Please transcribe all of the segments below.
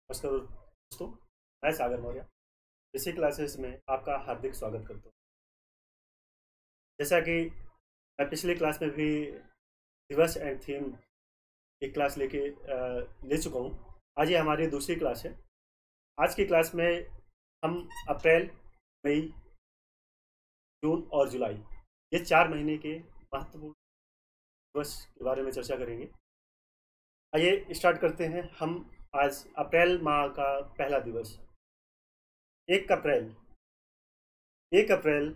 नमस्कार दोस्तों, मैं सागर मौर्य इसी क्लासेस में आपका हार्दिक स्वागत करता हूँ। जैसा कि मैं पिछली क्लास में भी दिवस एंड थीम एक क्लास ले चुका हूँ। आज ये हमारी दूसरी क्लास है। आज की क्लास में हम अप्रैल, मई, जून और जुलाई ये 4 महीने के महत्वपूर्ण दिवस के बारे में चर्चा करेंगे। आइए स्टार्ट करते हैं। हम आज अप्रैल माह का पहला दिवस 1 अप्रैल 1 अप्रैल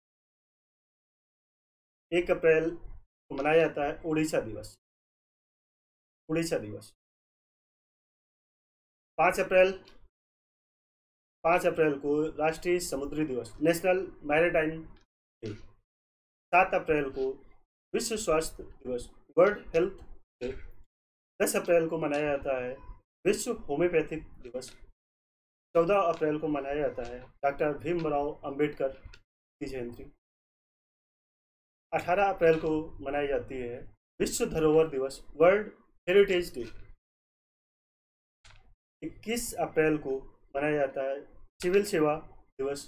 1 अप्रैल को मनाया जाता है उड़ीसा दिवस। 5 अप्रैल 5 अप्रैल को राष्ट्रीय समुद्री दिवस, नेशनल मैरीटाइम डे। 7 अप्रैल को विश्व स्वास्थ्य दिवस, वर्ल्ड हेल्थ डे। 10 अप्रैल को मनाया जाता है विश्व होम्योपैथिक दिवस। 14 अप्रैल को मनाया जाता है डॉक्टर भीमराव अंबेडकर की जयंती। 18 अप्रैल को मनाई जाती है विश्व धरोहर दिवस, वर्ल्ड हेरिटेज डे। 21 अप्रैल को मनाया जाता है सिविल सेवा दिवस।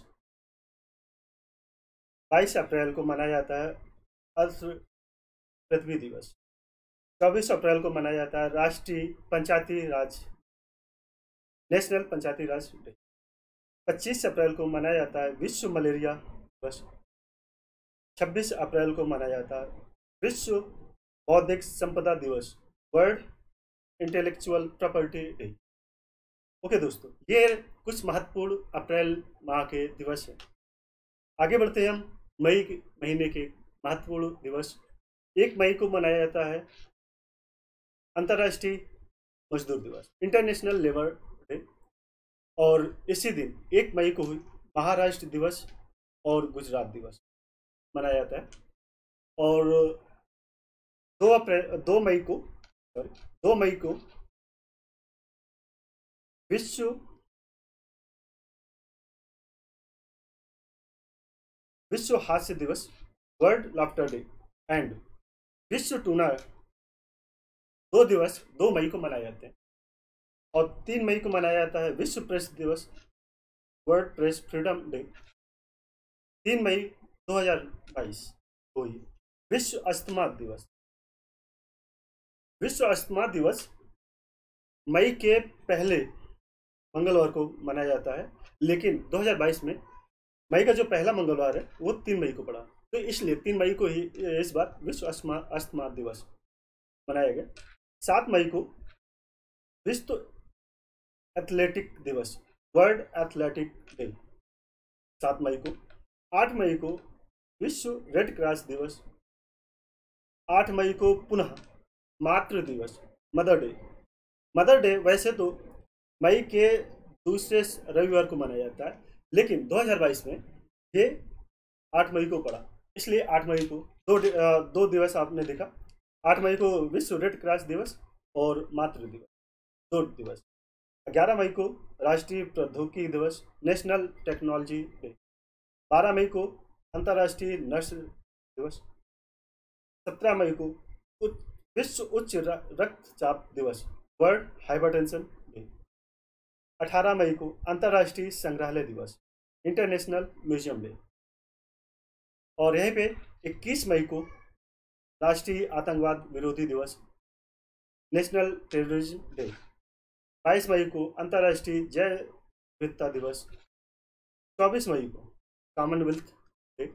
22 अप्रैल को मनाया जाता है अर्थ पृथ्वी दिवस। 24 अप्रैल को मनाया जाता है राष्ट्रीय पंचायती राज, नेशनल पंचायती राज डे। 25 अप्रैल को मनाया जाता है विश्व मलेरिया दिवस। 26 अप्रैल को मनाया जाता है विश्व बौद्धिक संपदा दिवस, world intellectual property day. Okay दोस्तों, ये कुछ महत्वपूर्ण अप्रैल माह के दिवस हैं। आगे बढ़ते हैं हम मई के महीने के महत्वपूर्ण दिवस। 1 मई को मनाया जाता है अंतर्राष्ट्रीय मजदूर दिवस, इंटरनेशनल लेबर डे। और इसी दिन 1 मई को महाराष्ट्र दिवस और गुजरात दिवस मनाया जाता है। और 2 मई को विश्व हास्य दिवस, वर्ल्ड लाफ्टर डे। एंड विश्व टूना 2 मई को मनाए जाते हैं। और 3 मई को मनाया जाता है विश्व प्रेस दिवस, वर्ल्ड प्रेस फ्रीडम डे। 3 मई 2022 को ही विश्व अस्थमा दिवस मई के पहले मंगलवार को मनाया जाता है, लेकिन 2022 में मई का जो पहला मंगलवार है वो 3 मई को पड़ा, तो इसलिए 3 मई को ही इस बार विश्व अस्थमा दिवस मनाया गया। 7 मई को विश्व एथलेटिक दिवस, वर्ल्ड एथलेटिक डे। 7 मई को 8 मई को विश्व रेड क्रॉस दिवस। 8 मई को पुनः मातृ दिवस, मदर डे वैसे तो मई के दूसरे रविवार को मनाया जाता है, लेकिन 2022 में ये 8 मई को पड़ा, इसलिए 8 मई को दो दिवस आपने देखा। 8 मई को विश्व रेड क्रॉस दिवस और मातृ दिवस, 2 दिवस। 11 मई को राष्ट्रीय प्रौद्योगिकी दिवस, नेशनल टेक्नोलॉजी डे। 12 मई को अंतर्राष्ट्रीय नर्स दिवस। 17 मई को विश्व उच्च रक्तचाप दिवस, वर्ल्ड हाइपरटेंशन डे। 18 मई को अंतर्राष्ट्रीय संग्रहालय दिवस, इंटरनेशनल म्यूजियम डे। और यहीं पे 21 मई को राष्ट्रीय आतंकवाद विरोधी दिवस, नेशनल टेररिज्म डे। 22 मई को अंतर्राष्ट्रीय जैव विविधता दिवस। 24 मई को कॉमनवेल्थ डे।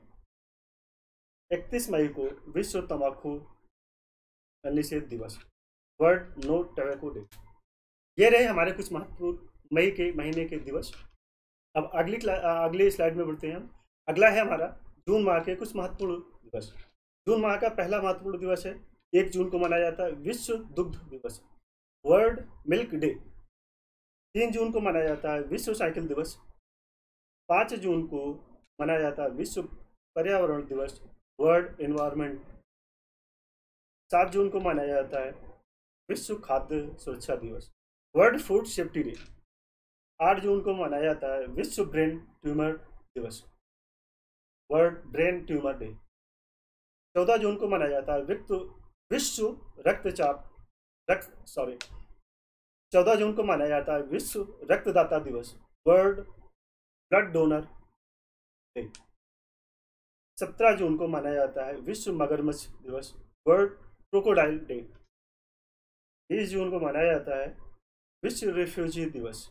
31 मई को विश्व तंबाकू निषेध दिवस, वर्ल्ड नो टबैको डे। ये रहे हमारे कुछ महत्वपूर्ण मई के महीने के दिवस। अब अगली स्लाइड में बढ़ते हैं हम। अगला है हमारा जून माह के कुछ महत्वपूर्ण दिवस। जून माह का पहला महत्वपूर्ण दिवस है 1 जून को मनाया जाता है विश्व दुग्ध दिवस, वर्ल्ड मिल्क डे। 3 जून को मनाया जाता है विश्व साइकिल दिवस। 5 जून को मनाया जाता है विश्व पर्यावरण दिवस, वर्ल्ड एनवायरमेंट। 7 जून को मनाया जाता है विश्व खाद्य सुरक्षा दिवस, वर्ल्ड फूड सेफ्टी डे। 8 जून को मनाया जाता है विश्व ब्रेन ट्यूमर दिवस, वर्ल्ड ब्रेन ट्यूमर डे। 14 जून को मनाया जाता है विश्व 14 जून को मनाया जाता है विश्व रक्तदाता दिवस, वर्ल्ड ब्लड डोनर डे। 17 जून को मनाया जाता है विश्व मगरमच्छ दिवस, वर्ल्ड क्रोकोडाइल डे। 20 जून को मनाया जाता है विश्व रिफ्यूजी दिवस।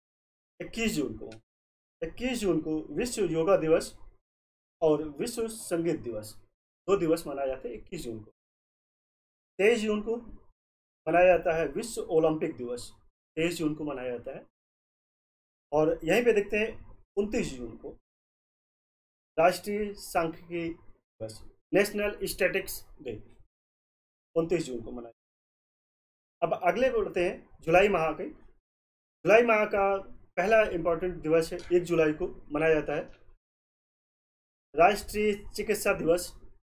21 जून को विश्व योगा दिवस और विश्व संगीत दिवस, 2 दिवस मनाए जाते हैं 21 जून को। 23 जून को मनाया जाता है विश्व ओलंपिक दिवस, 23 जून को मनाया जाता है। और यहीं पे देखते हैं 29 जून को राष्ट्रीय सांख्यिकी दिवस, नेशनल स्टैटिक्स डे, 29 जून को मनाया। अब अगले बढ़ते हैं जुलाई माह के। जुलाई माह का पहला इंपॉर्टेंट दिवस है 1 जुलाई को मनाया जाता है राष्ट्रीय चिकित्सा दिवस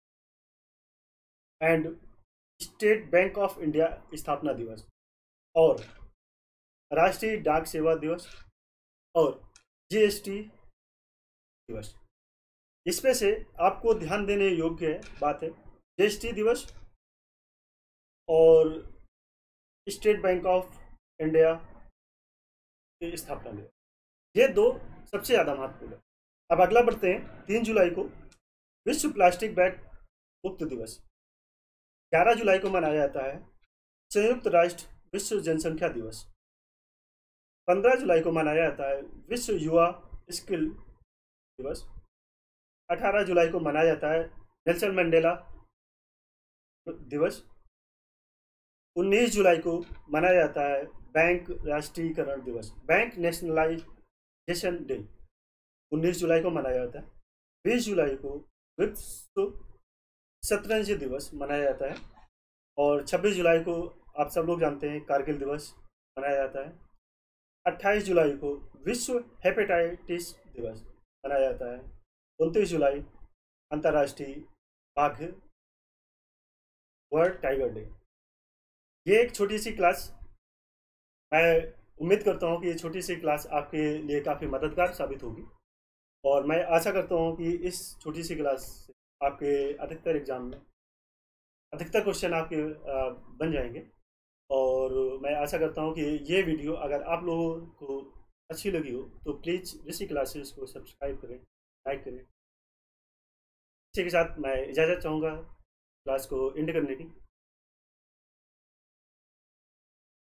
एंड स्टेट बैंक ऑफ इंडिया स्थापना दिवस और राष्ट्रीय डाक सेवा दिवस और जीएसटी दिवस। इसमें से आपको ध्यान देने योग्य बात है जीएसटी दिवस और स्टेट बैंक ऑफ इंडिया की स्थापना दिवस, ये 2 सबसे ज़्यादा महत्वपूर्ण है। अब अगला बढ़ते हैं 3 जुलाई को विश्व प्लास्टिक बैग मुक्त दिवस। 11 जुलाई को मनाया जाता है संयुक्त राष्ट्र विश्व जनसंख्या दिवस। 15 जुलाई को मनाया जाता है विश्व युवा स्किल दिवस। 18 जुलाई को मनाया जाता है नेल्सन मंडेला दिवस। 19 जुलाई को मनाया जाता है बैंक राष्ट्रीयकरण दिवस, बैंक नेशनलाइजेशन डे, 19 जुलाई को मनाया जाता है। 20 जुलाई को विश्व शतरंज दिवस मनाया जाता है और 26 जुलाई को आप सब लोग जानते हैं कारगिल दिवस मनाया जाता है। 28 जुलाई को विश्व हेपेटाइटिस दिवस मनाया जाता है। 29 जुलाई अंतर्राष्ट्रीय बाघ वर्ल्ड टाइगर डे। ये एक छोटी सी क्लास, मैं उम्मीद करता हूँ कि ये छोटी सी क्लास आपके लिए काफ़ी मददगार साबित होगी और मैं आशा करता हूँ कि इस छोटी सी क्लास से आपके अधिकतर एग्जाम में अधिकतर क्वेश्चन आपके बन जाएंगे। और मैं आशा करता हूँ कि ये वीडियो अगर आप लोगों को अच्छी लगी हो तो प्लीज़ ऋषि क्लासेस को सब्सक्राइब करें, लाइक करें। इसी के साथ मैं इजाज़त चाहूँगा क्लास को एंड करने की।